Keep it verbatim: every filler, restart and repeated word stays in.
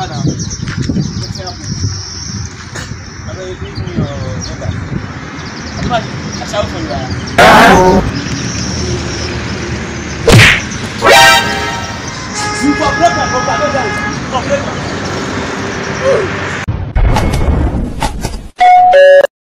number now. What's happening? I know you give me your number. I'm not. I shout for you. You for break my number. Don't die. For break my.